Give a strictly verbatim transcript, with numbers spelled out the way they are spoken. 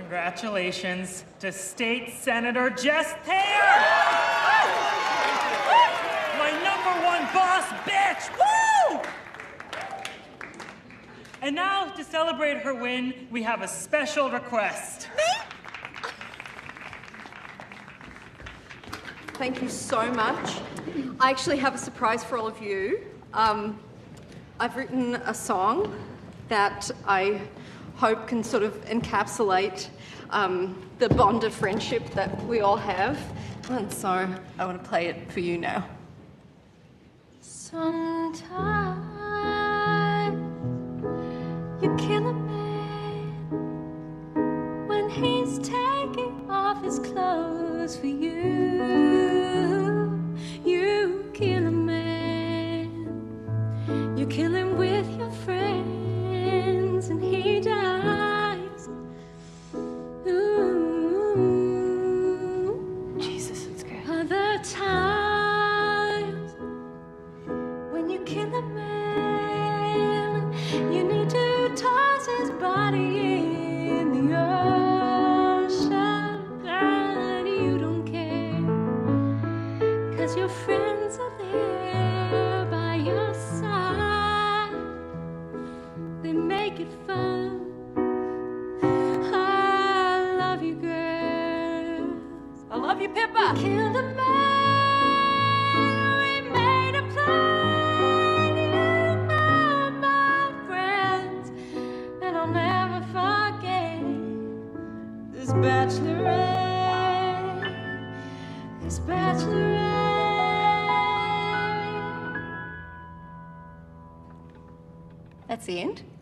Congratulations to State Senator Jess Thayer! My number one boss bitch! Woo! And now, to celebrate her win, we have a special request. Me? Thank you so much. I actually have a surprise for all of you. Um, I've written a song that I hope can sort of encapsulate um, the bond of friendship that we all have. And so I want to play it for you now. Sometimes you kill a man when he's taking off his clothes for you. You kill a man, you kill him with your friends, and he dies. Ooh. Jesus, it's good. Other times when you kill a man, you need to toss his body in the ocean, and you don't care, 'cause your friends are there by your side. They make it fun. I love you, girls. I love you, Pippa. We killed a man. We made a plan. You are my friends, and I'll never forget this bachelorette. This bachelorette. That's the end.